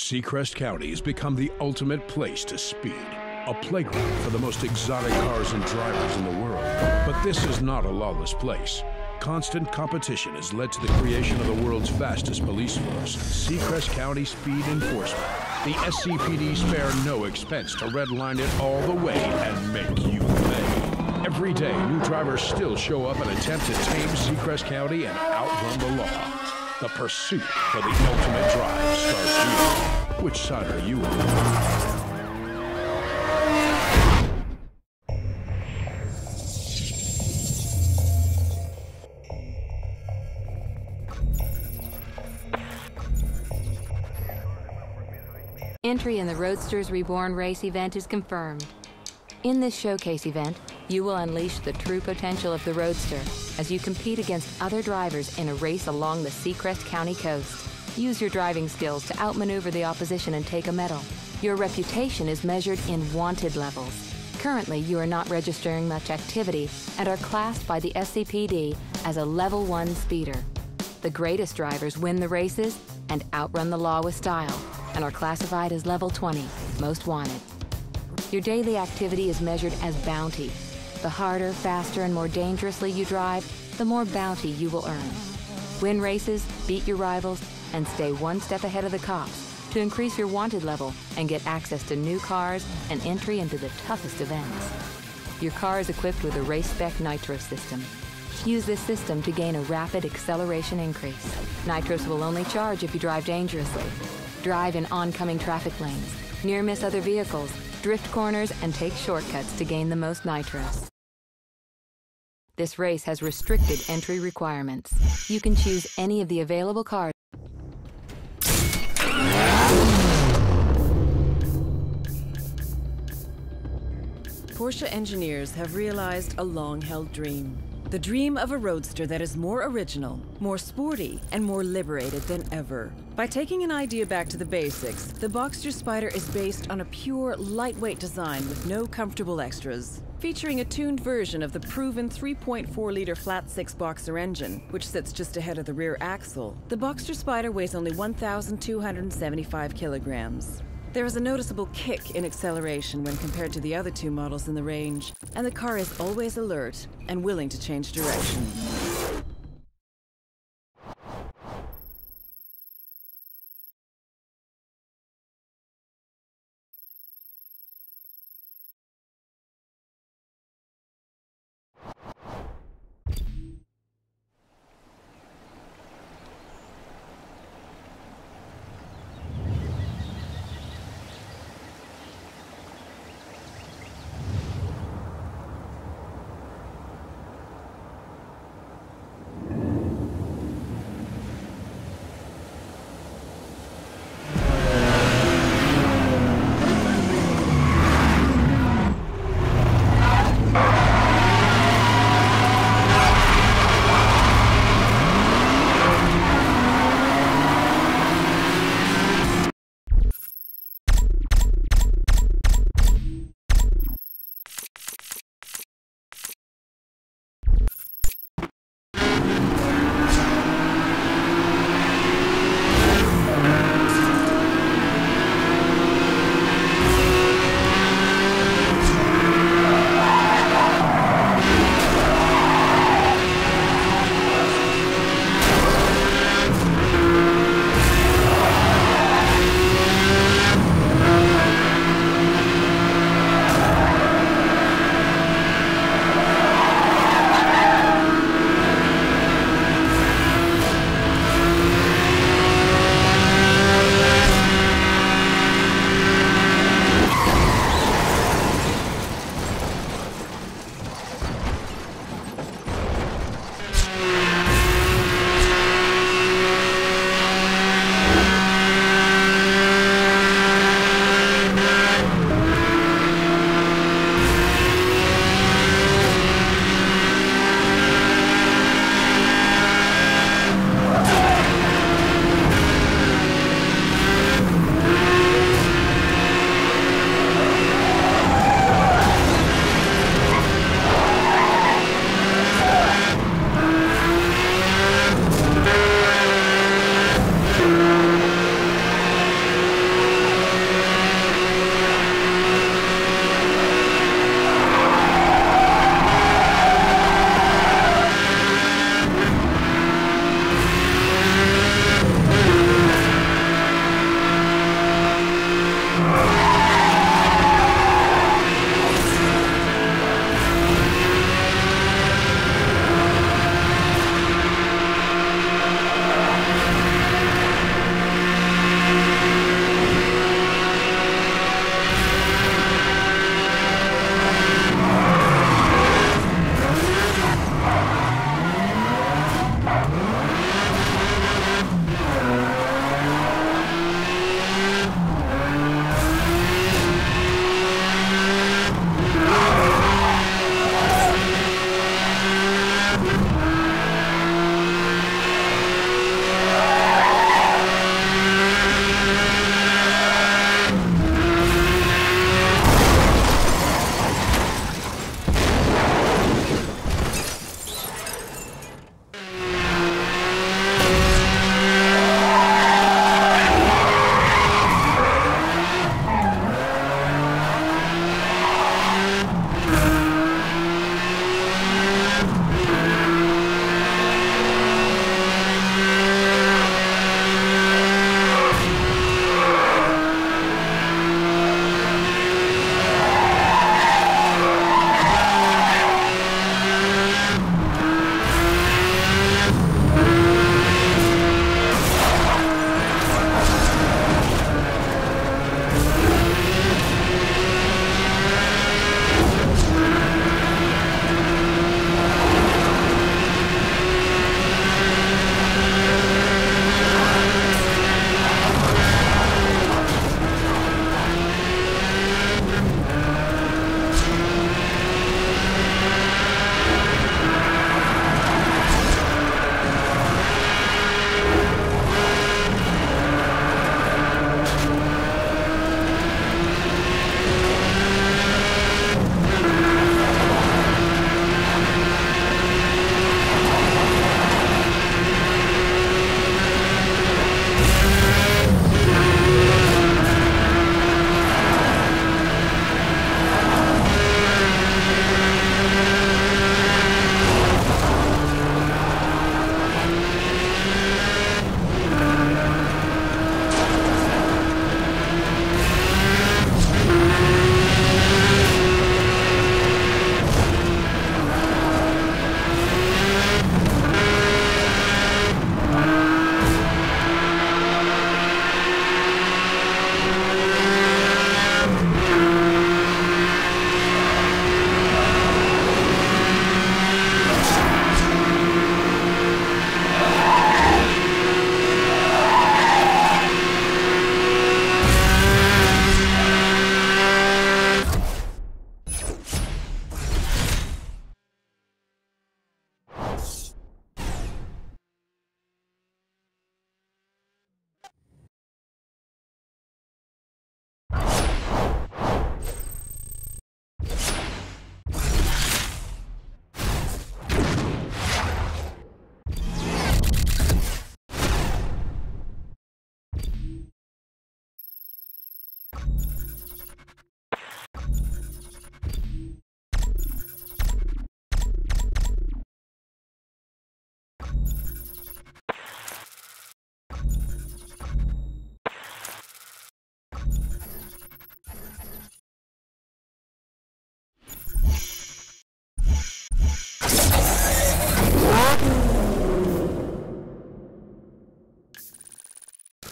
Seacrest County has become the ultimate place to speed. A playground for the most exotic cars and drivers in the world. But this is not a lawless place. Constant competition has led to the creation of the world's fastest police force, Seacrest County Speed Enforcement. The SCPD spare no expense to redline it all the way and make you pay. Every day, new drivers still show up and attempt to tame Seacrest County and outrun the law. The pursuit for the ultimate drive starts here. Which side are you on? Entry in the Roadsters Reborn race event is confirmed. In this showcase event, you will unleash the true potential of the Roadster as you compete against other drivers in a race along the Seacrest County coast. Use your driving skills to outmaneuver the opposition and take a medal. Your reputation is measured in wanted levels. Currently, you are not registering much activity and are classed by the SCPD as a Level 1 speeder. The greatest drivers win the races and outrun the law with style, and are classified as Level 20, Most Wanted. Your daily activity is measured as bounty. The harder, faster, and more dangerously you drive, the more bounty you will earn. Win races, beat your rivals, and stay one step ahead of the cops to increase your wanted level and get access to new cars and entry into the toughest events. Your car is equipped with a race-spec nitro system. Use this system to gain a rapid acceleration increase. Nitros will only charge if you drive dangerously. Drive in oncoming traffic lanes, near-miss other vehicles, drift corners, and take shortcuts to gain the most nitros. This race has restricted entry requirements. You can choose any of the available cars. Porsche engineers have realized a long-held dream. The dream of a roadster that is more original, more sporty, and more liberated than ever. By taking an idea back to the basics, the Boxster Spyder is based on a pure, lightweight design with no comfortable extras. Featuring a tuned version of the proven 3.4-liter flat-six Boxer engine, which sits just ahead of the rear axle, the Boxster Spyder weighs only 1,275 kilograms. There is a noticeable kick in acceleration when compared to the other two models in the range, and the car is always alert and willing to change direction.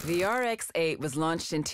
The RX-8 was launched in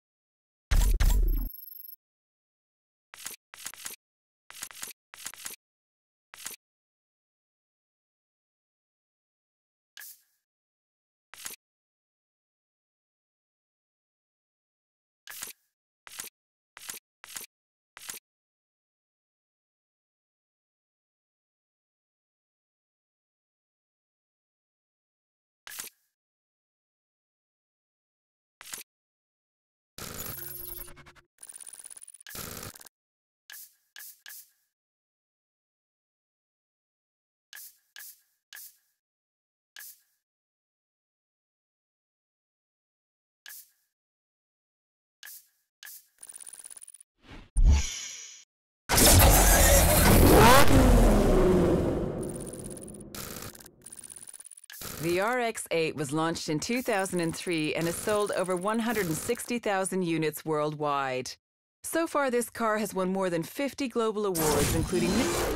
The RX-8 was launched in 2003 and has sold over 160,000 units worldwide. So far, this car has won more than 50 global awards, including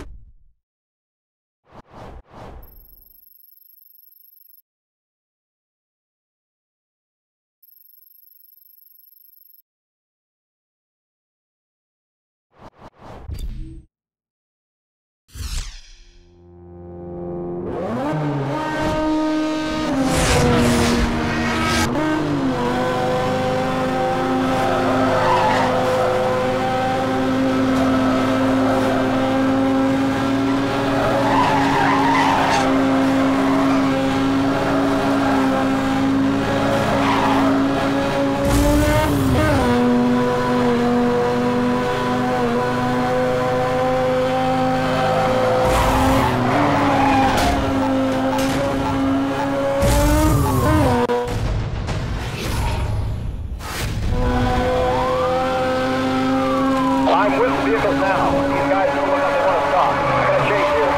I'm with vehicles now. These guys don't look like they want to stop. I'm gonna chase you.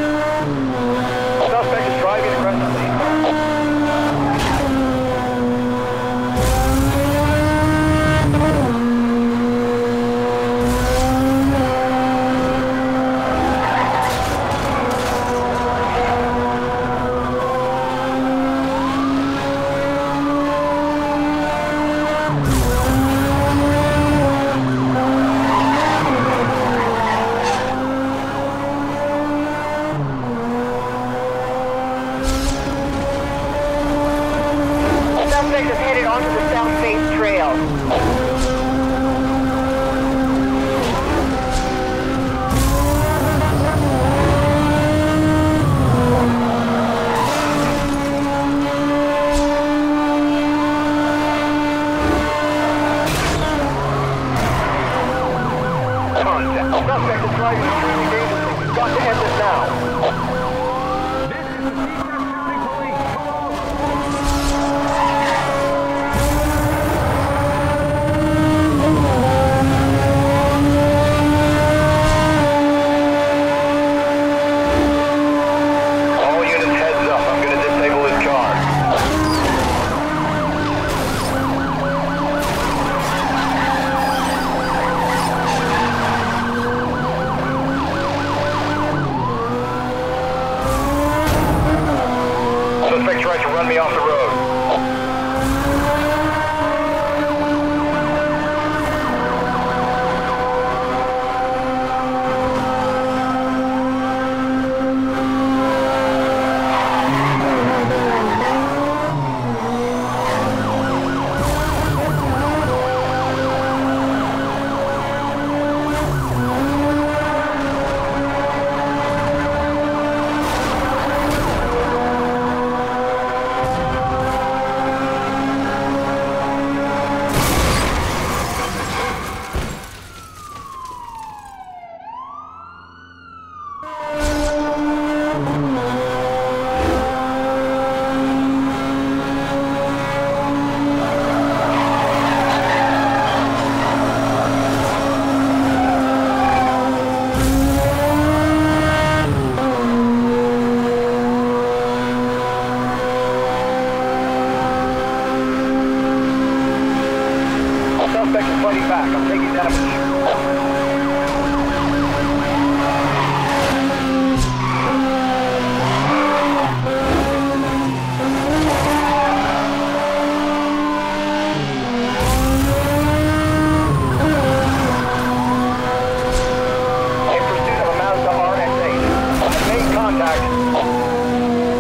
Suspect is driving aggressively. back. I'm taking damage. In pursuit of a Mazda RX-8. I've made contact.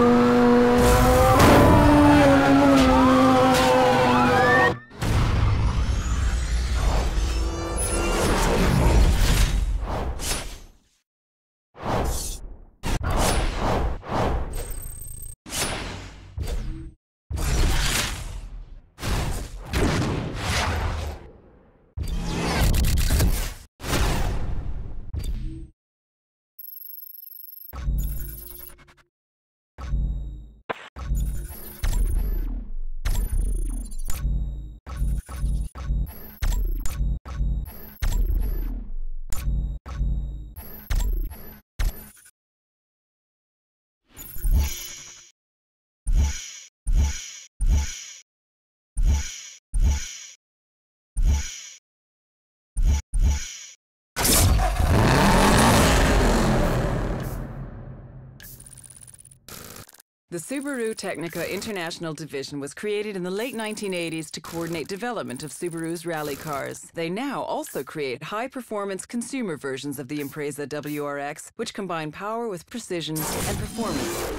The Subaru Technica International Division was created in the late 1980s to coordinate development of Subaru's rally cars. They now also create high-performance consumer versions of the Impreza WRX, which combine power with precision and performance.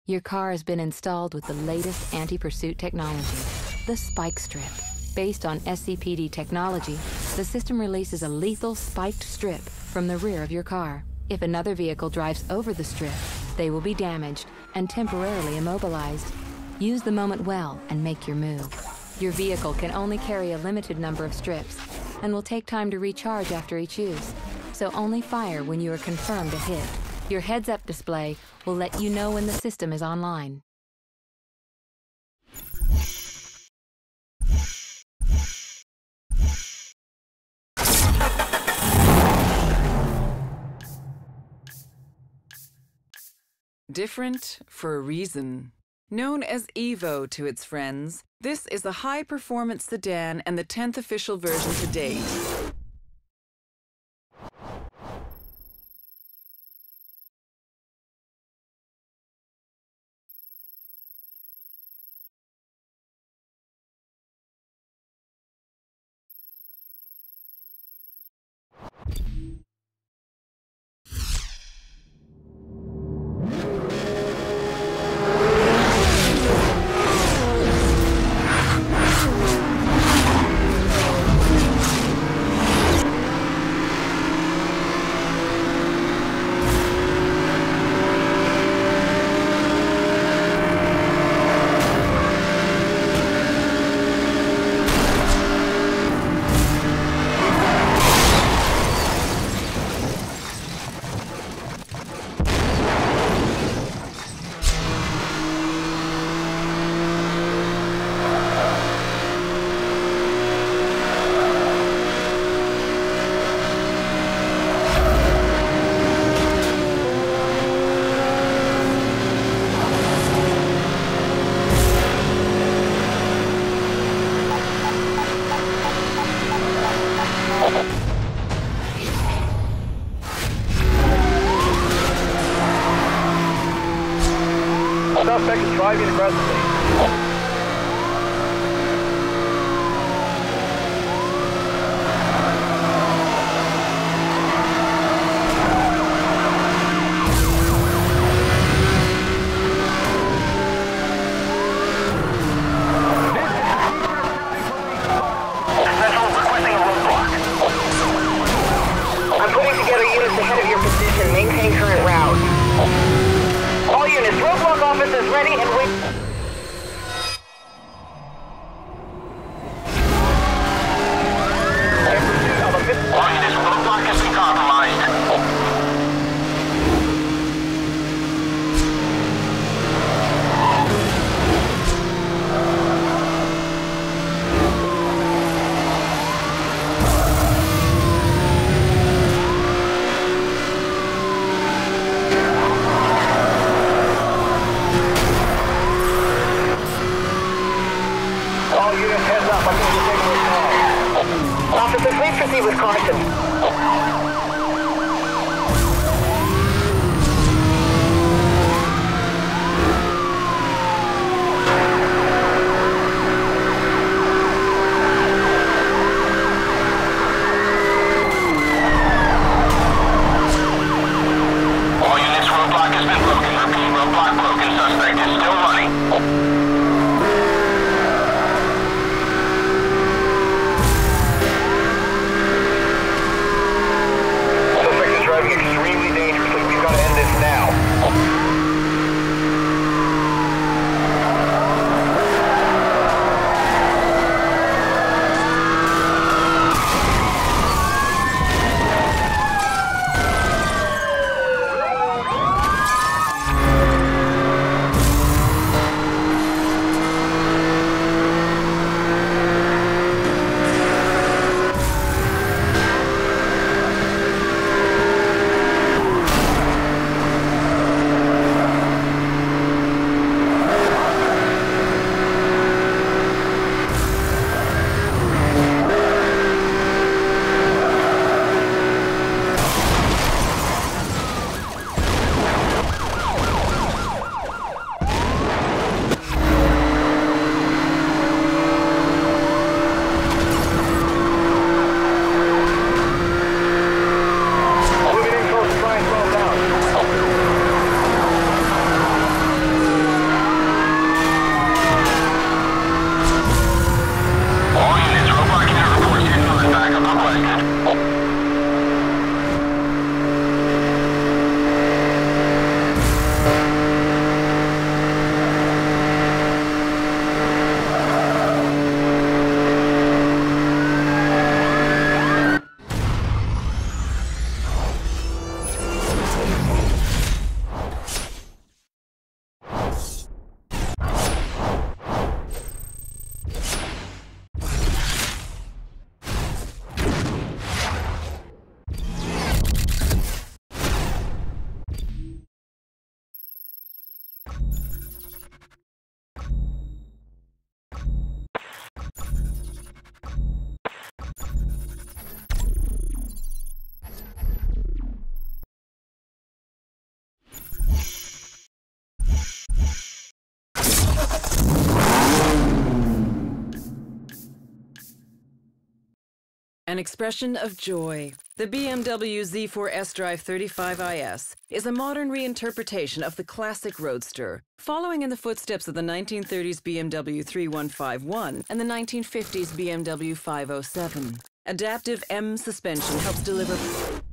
Your car has been installed with the latest anti-pursuit technology, the Spike Strip. Based on SCPD technology, the system releases a lethal spiked strip from the rear of your car. If another vehicle drives over the strip, they will be damaged and temporarily immobilized. Use the moment well and make your move. Your vehicle can only carry a limited number of strips and will take time to recharge after each use, so only fire when you are confirmed a hit. Your heads-up display will let you know when the system is online. Different for a reason. Known as Evo to its friends, this is a high-performance sedan and the 10th official version to date. Suspect is driving aggressively. Central requesting a roadblock. I'm putting together units ahead of your position. Maintain current route. All units, roadblock office is ready and wait. All units, roadblock has been compromised. All units, heads up. I'm going to take this call. Officer, please proceed with caution. All units, roadblock has been broken. Repeat, roadblock broken. Suspect is still running. Suspect is driving extremely dangerously. We've got to end this now. An expression of joy. The BMW Z4 S-Drive 35IS is a modern reinterpretation of the classic Roadster, following in the footsteps of the 1930s BMW 3151 and the 1950s BMW 507. Adaptive M suspension helps deliver